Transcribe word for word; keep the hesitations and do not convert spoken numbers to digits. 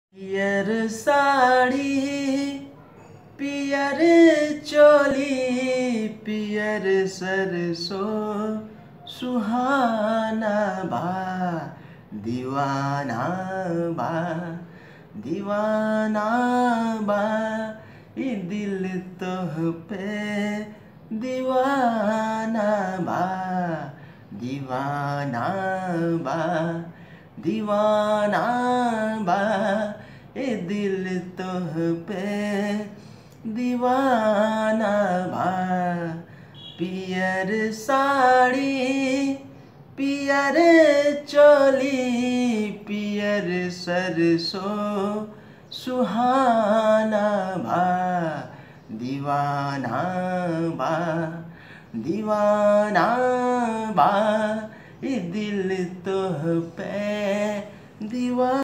पियर साड़ी पियर चोली पियर सरसों सुहाना बा दीवाना बा दीवाना बा ई दिल तोह पे दीवाना बा दीवाना बा दीवाना बा ए दिल तोह पे दीवाना बा। पियर साड़ी पियर चोली पियर सरसों सुहाना बा दीवाना बा दीवाना बा ए दिल तोह पे दीवाना